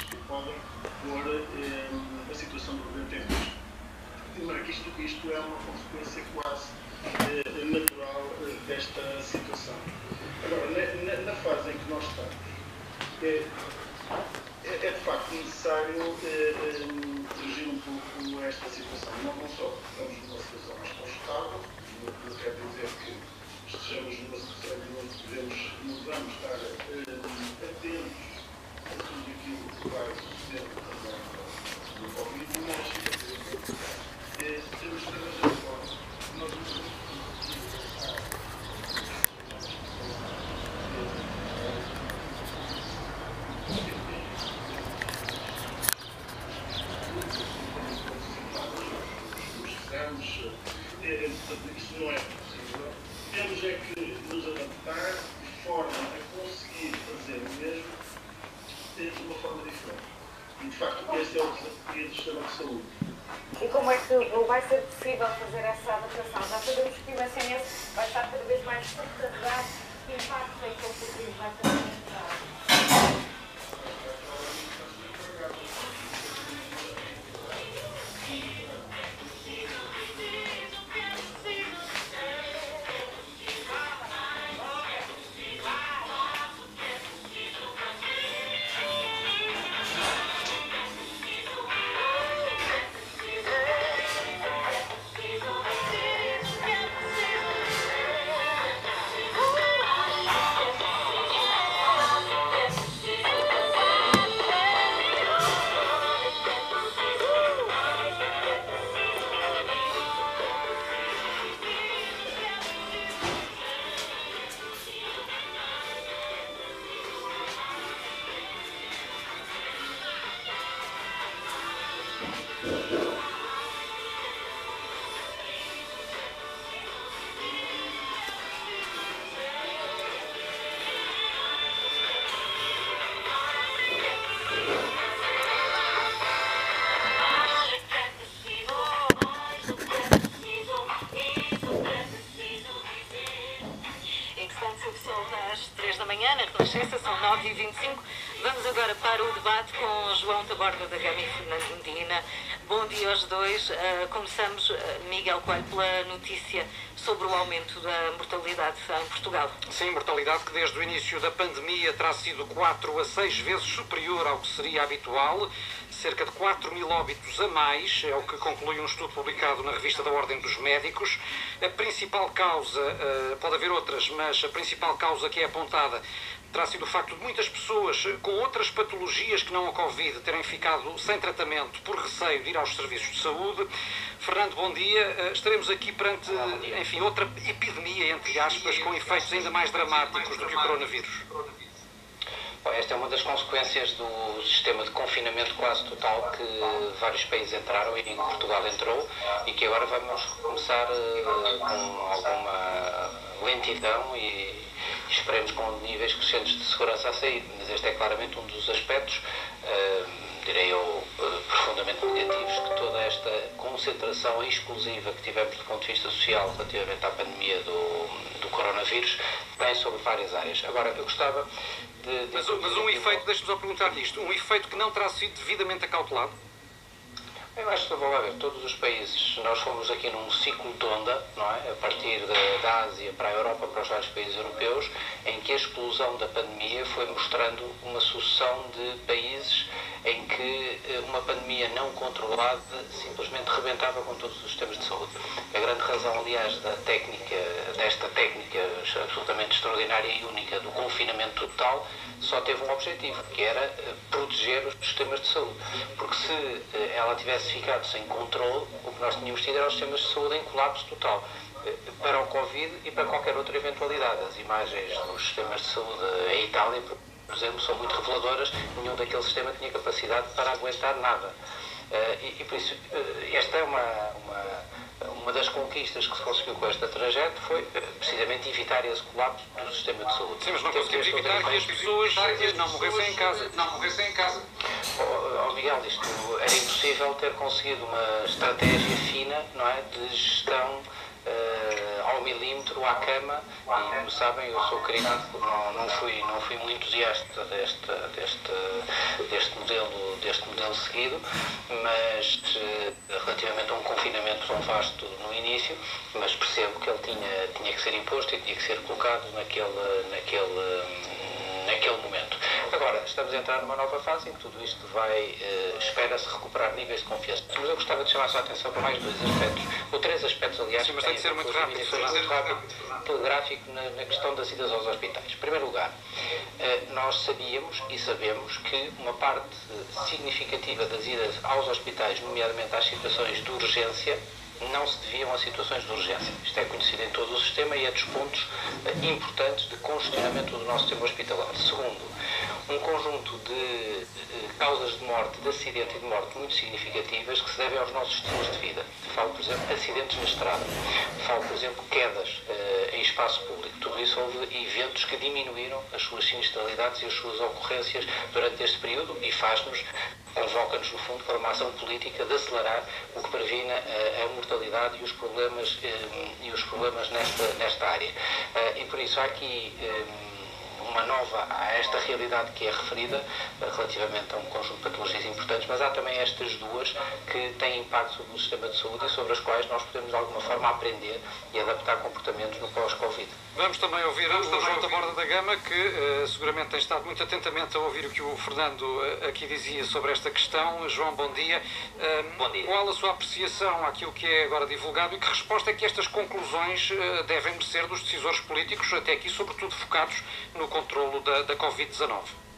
que podem pôr a situação do governo em risco. De maneira que isto é uma consequência quase natural desta situação. Agora, na fase em que nós estamos, é de facto necessário corrigir um pouco esta situação. Não só estamos numa situação mais confortável, não quer dizer que estejamos numa situação em que devemos estar atentos a tudo aquilo que vai suceder no Covid, mas temos que trabalhar de forma que nós não conseguimos isso não é possível. Temos é que nos adaptar de forma a conseguir fazer o mesmo de uma forma diferente. E de facto este é o desafio do sistema de saúde. E como é que vai ser possível fazer essa adaptação? Já sabemos que o SNS vai estar cada vez mais sobrecarregado. Que impacto é que o futuro vai ter na Na Renascença, são 9h25. Vamos agora para o debate com João Taborda da Gama e Fernando Medina. Bom dia aos dois. Começamos, Miguel Coelho, pela notícia sobre o aumento da mortalidade em Portugal. Sim, mortalidade que desde o início da pandemia terá sido 4 a 6 vezes superior ao que seria habitual. Cerca de 4.000 óbitos a mais, é o que conclui um estudo publicado na revista da Ordem dos Médicos. A principal causa, pode haver outras, mas a principal causa que é apontada terá sido o facto de muitas pessoas com outras patologias que não a Covid terem ficado sem tratamento por receio de ir aos serviços de saúde. Fernando, bom dia. Estaremos aqui perante, enfim, outra epidemia, entre aspas, com efeitos ainda mais dramáticos do que o coronavírus. Bom, esta é uma das consequências do sistema de confinamento quase total que vários países entraram e em que Portugal entrou e que agora vamos começar com alguma lentidão e esperemos com níveis crescentes de segurança a sair. Mas este é claramente um dos aspectos, direi eu, profundamente negativos que toda esta concentração exclusiva que tivemos do ponto de vista social relativamente à pandemia do coronavírus tem sobre várias áreas. Agora, eu gostava Mas um efeito, deixe-me só perguntar-lhe isto, um efeito que não terá sido devidamente acautelado? Eu acho que, vamos lá ver, todos os países, nós fomos aqui num ciclo de onda, não é? A partir da Ásia para a Europa, para os vários países europeus, em que a explosão da pandemia foi mostrando uma sucessão de países em que uma pandemia não controlada simplesmente rebentava com todos os sistemas de saúde. A grande razão, aliás, desta técnica absolutamente extraordinária e única do confinamento total, só teve um objetivo, que era proteger os sistemas de saúde. Porque se ela tivesse ficado sem controle, o que nós tínhamos tido era os sistemas de saúde em colapso total. Para o Covid e para qualquer outra eventualidade. As imagens dos sistemas de saúde em Itália, por exemplo, são muito reveladoras. Nenhum daquele sistema tinha capacidade para aguentar nada. E por isso, esta é uma das conquistas que se conseguiu com esta trajetória, foi precisamente evitar esse colapso do sistema de saúde. Sim, mas não conseguimos evitar que as pessoas não morressem em casa. Miguel, isto era impossível ter conseguido uma estratégia fina, não é, de gestão ao milímetro, à cama, e como sabem, eu sou crítico, não fui um entusiasta deste modelo conseguido, mas relativamente a um confinamento tão vasto no início, mas percebo que ele tinha que ser imposto e tinha que ser colocado naquele momento. Agora, estamos a entrar numa nova fase em que tudo isto vai, espera-se recuperar níveis de confiança. Mas eu gostava de chamar a sua atenção para mais dois aspectos, ou três aspectos, aliás. Sim, mas tem de ser muito rápido. Telegráfico na questão das idas aos hospitais. Em primeiro lugar, nós sabíamos e sabemos que uma parte significativa das idas aos hospitais, nomeadamente às situações de urgência, não se deviam a situações de urgência. Isto é conhecido em todo o sistema e é dos pontos importantes de congestionamento do nosso sistema hospitalar. Segundo, um conjunto de causas de morte, de acidente e de morte muito significativas que se devem aos nossos estilos de vida. Falo, por exemplo, acidentes na estrada. Falo, por exemplo, quedas em espaço público. Tudo isso houve eventos que diminuíram as suas sinistralidades e as suas ocorrências durante este período e convoca-nos, no fundo, para uma ação política de acelerar o que previne a mortalidade e os problemas nesta área. E por isso há aqui uma nova a esta realidade que é referida relativamente a um conjunto de patologias importantes, mas há também estas duas que têm impacto sobre o sistema de saúde e sobre as quais nós podemos de alguma forma aprender e adaptar comportamentos no pós-Covid. Vamos também ouvir o João Taborda da Gama, que seguramente tem estado muito atentamente a ouvir o que o Fernando aqui dizia sobre esta questão. João, bom dia. Bom dia. Qual a sua apreciação àquilo que é agora divulgado e que resposta é que estas conclusões devem merecer dos decisores políticos, até aqui sobretudo focados no controlo da Covid-19?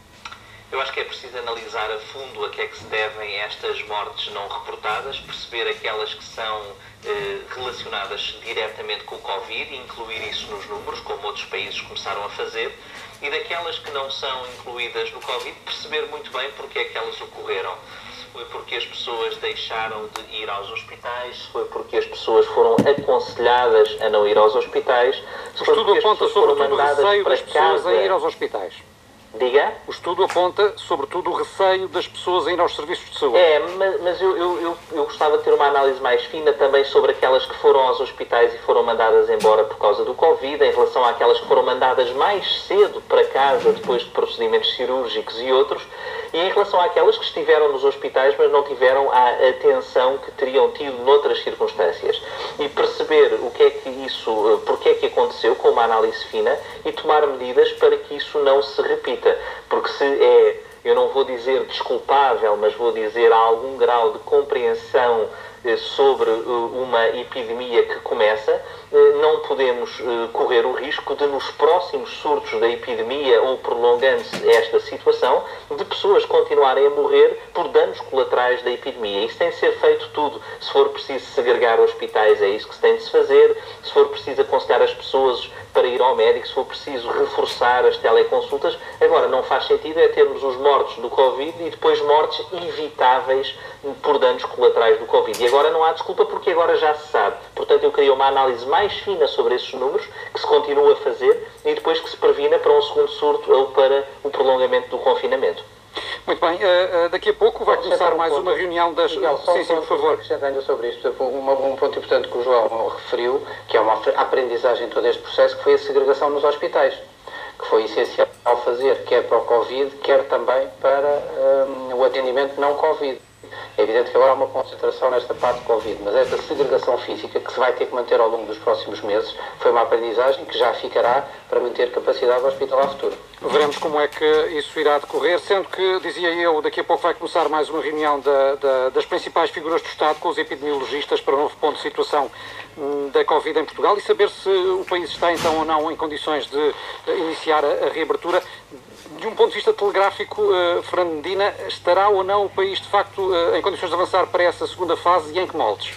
Eu acho que é preciso analisar a fundo a que é que se devem estas mortes não reportadas, perceber aquelas que são relacionadas diretamente com o Covid e incluir isso nos números, como outros países começaram a fazer, e daquelas que não são incluídas no Covid, perceber muito bem porque é que elas ocorreram. Foi porque as pessoas deixaram de ir aos hospitais, foi porque as pessoas foram aconselhadas a não ir aos hospitais, o estudo aponta sobretudo o receio das pessoas a ir aos hospitais. Diga? O estudo aponta, sobretudo, o receio das pessoas a ir aos serviços de saúde. Mas eu gostava de ter uma análise mais fina também sobre aquelas que foram aos hospitais e foram mandadas embora por causa do Covid, em relação àquelas que foram mandadas mais cedo para casa depois de procedimentos cirúrgicos e outros, e em relação àquelas que estiveram nos hospitais, mas não tiveram a atenção que teriam tido noutras circunstâncias. E perceber o que é que isso, porque é que aconteceu, com uma análise fina, e tomar medidas para que isso não se repita. Porque se é, eu não vou dizer desculpável, mas vou dizer há algum grau de compreensão sobre uma epidemia que começa, não podemos correr o risco de, nos próximos surtos da epidemia ou prolongando-se esta situação, de pessoas continuarem a morrer por danos colaterais da epidemia. Isso tem de ser feito tudo. Se for preciso segregar hospitais, é isso que se tem de se fazer. Se for preciso aconselhar as pessoas para ir ao médico, se for preciso reforçar as teleconsultas. Agora, não faz sentido é termos os mortos do Covid e depois mortes evitáveis por danos colaterais do Covid. E agora não há desculpa porque agora já se sabe. Portanto, eu queria uma análise mais fina sobre esses números, que se continua a fazer, e depois que se previna para um segundo surto ou para o prolongamento do confinamento. Muito bem, daqui a pouco vai começar mais uma reunião das... Miguel, sim, por favor. Acrescentando sobre isto, um ponto importante que o João referiu, que é uma aprendizagem de todo este processo, que foi a segregação nos hospitais, que foi essencial fazer, quer para o Covid, quer também para o atendimento não Covid. É evidente que agora há uma concentração nesta parte do Covid, mas esta segregação física, que se vai ter que manter ao longo dos próximos meses, foi uma aprendizagem que já ficará para manter capacidade hospitalar futura. Veremos como é que isso irá decorrer, sendo que, dizia eu, daqui a pouco vai começar mais uma reunião das principais figuras do Estado com os epidemiologistas para um novo ponto de situação da Covid em Portugal e saber se o país está então ou não em condições de iniciar a reabertura. De um ponto de vista telegráfico, Fernando Medina, estará ou não o país de facto em condições de avançar para essa segunda fase e em que moldes?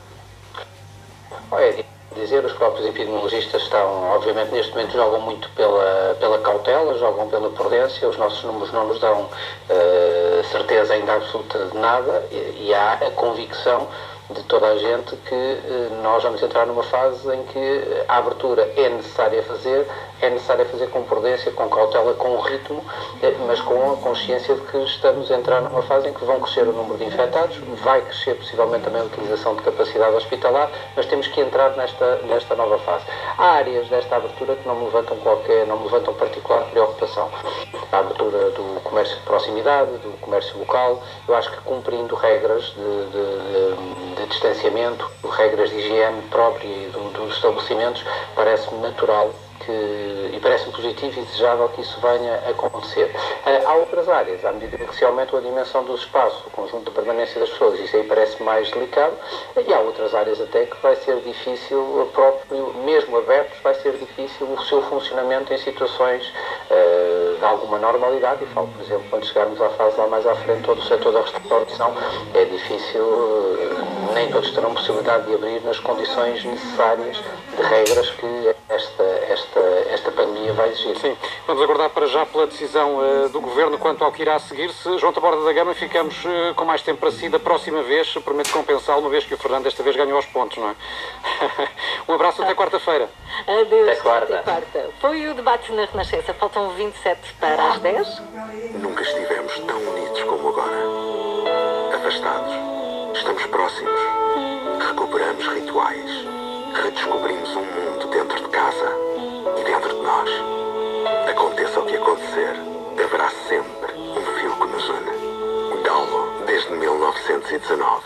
É dizer, os próprios epidemiologistas estão, obviamente, neste momento jogam muito pela cautela, jogam pela prudência, os nossos números não nos dão certeza ainda absoluta de nada e há a convicção de toda a gente que nós vamos entrar numa fase em que a abertura é necessária fazer com prudência, com cautela, com ritmo, mas com a consciência de que estamos a entrar numa fase em que vão crescer o número de infectados, vai crescer possivelmente também a utilização de capacidade hospitalar, mas temos que entrar nesta nova fase. Há áreas desta abertura que não me levantam particular preocupação. A abertura do comércio de proximidade, do comércio local, eu acho que cumprindo regras de distanciamento, regras de higiene própria e dos estabelecimentos, parece-me natural e parece-me positivo e desejável que isso venha a acontecer. Há outras áreas, à medida que se aumenta a dimensão dos espaços, o conjunto de permanência das pessoas, isso aí parece mais delicado, e há outras áreas até que vai ser difícil, mesmo abertos, vai ser difícil o seu funcionamento em situações de alguma normalidade, e falo, por exemplo, quando chegarmos à fase lá mais à frente, todo o setor da restauração, é difícil, nem todos terão possibilidade de abrir nas condições necessárias de regras que esta pandemia vai exigir. Sim, vamos aguardar para já pela decisão do Governo quanto ao que irá seguir-se. João Taborda da Gama, ficamos com mais tempo para si da próxima vez. Prometo compensá-lo, uma vez que o Fernando desta vez ganhou aos pontos, não é? Um abraço até quarta-feira. Adeus, Até quarta. Foi o debate na Renascença. Faltam 27 para as 10. Nunca estivemos tão unidos como agora. Afastados. Estamos próximos. Recuperamos rituais. Redescobrimos um mundo dentro de casa e dentro de nós. Aconteça o que acontecer, haverá sempre um fio que nos une. Galo, desde 1919.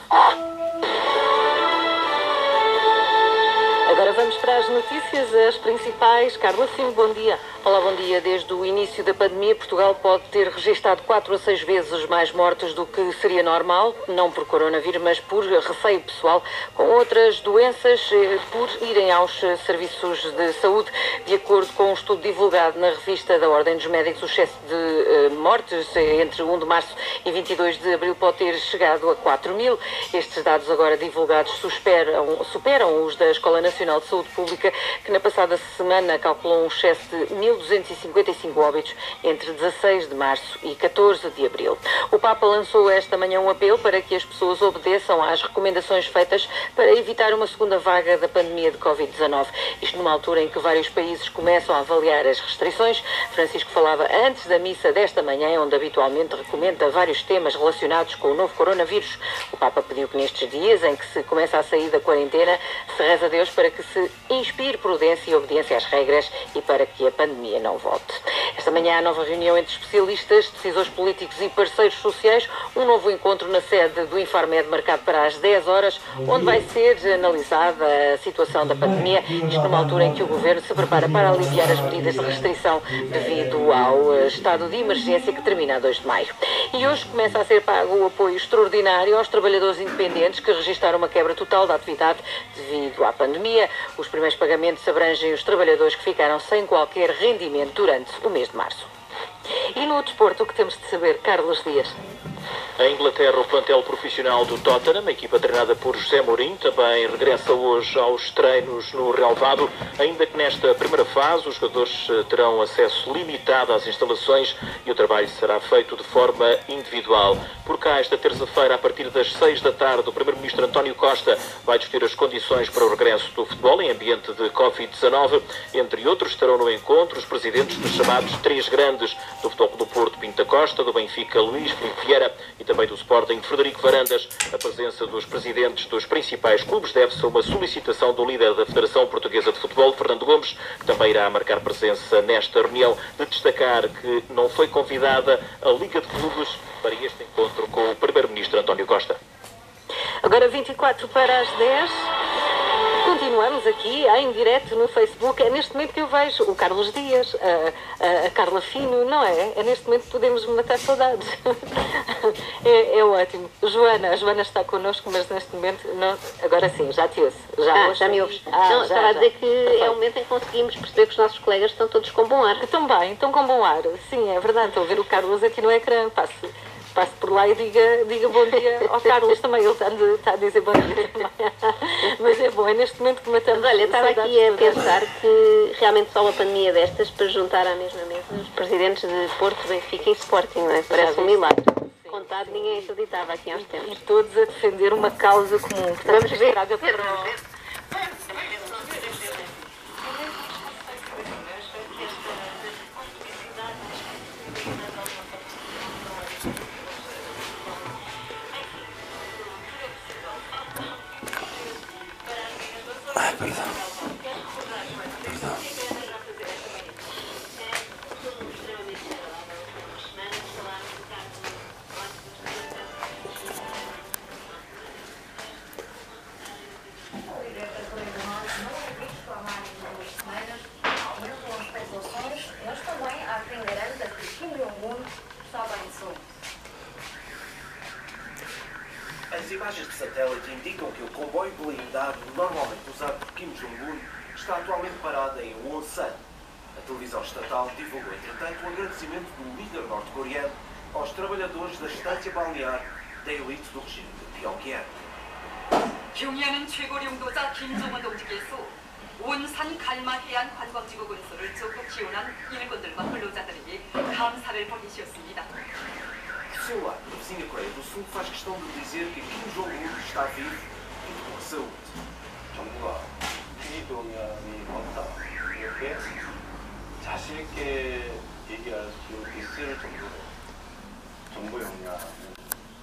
Agora vamos para as notícias, as principais. Carla Fino, bom dia. Olá, bom dia. Desde o início da pandemia, Portugal pode ter registado 4 a 6 vezes mais mortes do que seria normal, não por coronavírus, mas por receio pessoal, com outras doenças por irem aos serviços de saúde. De acordo com um estudo divulgado na revista da Ordem dos Médicos, o excesso de mortes entre 1 de março e 22 de abril pode ter chegado a 4.000. Estes dados agora divulgados superam os da Escola Nacional de Saúde Pública, que na passada semana calculou um excesso de 1.255 óbitos entre 16 de março e 14 de abril. O Papa lançou esta manhã um apelo para que as pessoas obedeçam às recomendações feitas para evitar uma segunda vaga da pandemia de Covid-19. Isto numa altura em que vários países começam a avaliar as restrições. Francisco falava antes da missa desta manhã, onde habitualmente recomenda vários temas relacionados com o novo coronavírus. O Papa pediu que nestes dias em que se começa a sair da quarentena, se reza a Deus para que se inspire prudência e obediência às regras e para que a pandemia não volte. Esta manhã há nova reunião entre especialistas, decisores políticos e parceiros sociais, um novo encontro na sede do Infarmed marcado para as 10 horas, onde vai ser analisada a situação da pandemia, isto numa altura em que o Governo se prepara para aliviar as medidas de restrição devido ao estado de emergência que termina a 2 de maio. E hoje começa a ser pago o apoio extraordinário aos trabalhadores independentes que registraram uma quebra total da atividade devido à pandemia. Os primeiros pagamentos abrangem os trabalhadores que ficaram sem qualquer rendimento durante o mês de março. E no desporto, o que temos de saber, Carlos Dias? Em Inglaterra, o plantel profissional do Tottenham, a equipa treinada por José Mourinho, também regressa hoje aos treinos no relvado, ainda que nesta primeira fase os jogadores terão acesso limitado às instalações e o trabalho será feito de forma individual. Por cá, esta terça-feira, a partir das 6 da tarde, o primeiro-ministro António Costa vai discutir as condições para o regresso do futebol em ambiente de Covid-19. Entre outros, estarão no encontro os presidentes dos chamados 3 grandes do Futebol do Porto, Pinto da Costa, do Benfica, Luís Filipe Vieira, e também do Sporting, Frederico Varandas. A presença dos presidentes dos principais clubes deve-se a uma solicitação do líder da Federação Portuguesa de Futebol, Fernando Gomes, que também irá marcar presença nesta reunião. De destacar que não foi convidada a Liga de Clubes para este encontro com o primeiro-ministro António Costa. Agora 24 para as 10. Continuamos aqui em direto no Facebook. É neste momento que eu vejo o Carlos Dias, a Carla Fino, não é? É neste momento que podemos matar saudades. É ótimo. A Joana está connosco, mas neste momento, não, agora sim, já te ouço. Já me ouves. Não, estava a dizer que é o momento em que conseguimos perceber que os nossos colegas estão todos com bom ar. Estão bem, estão com bom ar. Sim, é verdade. Estou a ver o Carlos aqui no ecrã. Passe por lá e diga bom dia ao Carlos também. Ele está a dizer bom dia também. Mas é bom, é neste momento que matamos. Olha, estava aqui a pensar que realmente só uma pandemia destas para juntar à mesma mesa os presidentes de Porto, Benfica e Sporting, não é? Parece um milagre. Sim. contado, ninguém acreditava aqui há uns tempos. E todos a defender uma causa comum. Portanto, Vamos ver. Mas também há quem garanta que Kim Jong-un está bem de saúde. As imagens de satélite indicam que o comboio blindado normalmente usado por Kim Jong-un está atualmente parado em Wonsan. A televisão estatal divulgou, entretanto, o agradecimento do líder norte-coreano aos trabalhadores da estância balnear da elite do regime de Pyongyang. 평양은 최고領導자 김정은 동지께서 원산 갈마 해안 관광지구 건설을 적극 지원한 일꾼들과 근로자들에게 감사를 보내셨습니다. Por seu lado, a vizinha Coreia do Sul faz questão de dizer que Kim Jong-un está vivo e de boa saúde. 정부가 김정은이 왔다 이렇게 자신 있게 얘기할 수 있을 정도로 정부 역량은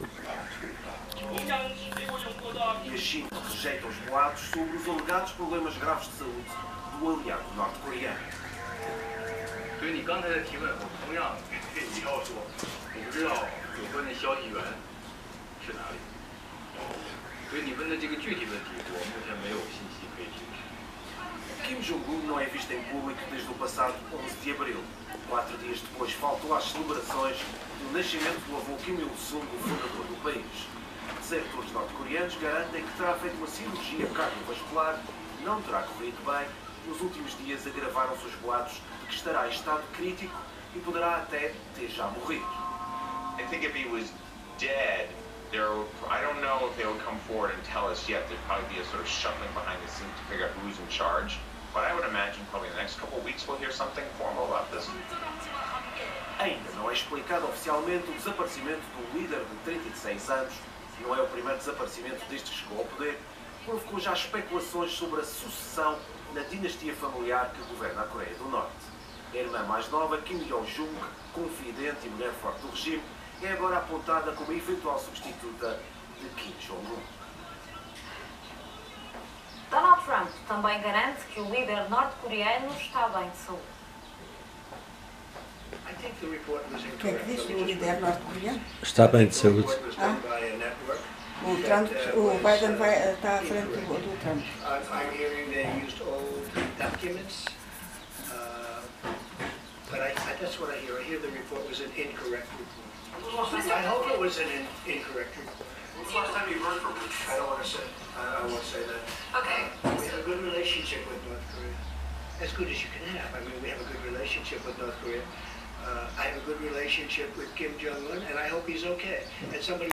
E a China rejeita os boatos sobre os alegados problemas graves de saúde do aliado norte-coreano. 所以你刚才的提问，我同样也要说，我不知道有关的消息源是哪里，所以你问的这个具体问题，我目前没有信息可以提供。 Kim Jong-un não é visto em público desde o passado 11 de abril. 4 dias depois faltou às celebrações do nascimento do avô Kim Il-sung, o fundador do país. Detentores norte-coreanos garantem que terá feito uma cirurgia cardiovascular, não terá corrido bem. Nos últimos dias agravaram-se os boatos de que estará em estado crítico e poderá até ter já morrido. I think if he was dead, I don't know if they would come forward and tell us yet. There'd probably be a sort of shuffling behind the scenes to figure out who's in charge. But I would imagine probably in the next couple of weeks we'll hear something formal about this. Ainda não é explicado oficialmente o desaparecimento do líder de 36 anos. Não é o primeiro desaparecimento desde que chegou ao poder. Provocou já especulações sobre a sucessão na dinastia familiar que governa a Coreia do Norte. A irmã mais nova, Kim Yo-jong, confidente e mulher forte do regime, é agora apontada como a eventual substituta de Kim Jong-un. Donald Trump também garante que o líder norte-coreano está bem de saúde. O que é que diz o líder norte-coreano? Está bem de saúde. O Trump, o Biden está à frente do Trump. I'm hearing they used old documents, but that's what I hear. I hear the report was an incorrect report. I hope it was an incorrect report. When's the last time you heard from him? I won't say that. Okay. We have a good relationship with North Korea. As good as you can have. I mean, we have a good relationship with North Korea. I have a good relationship with Kim Jong-un, and I hope he's okay. And somebody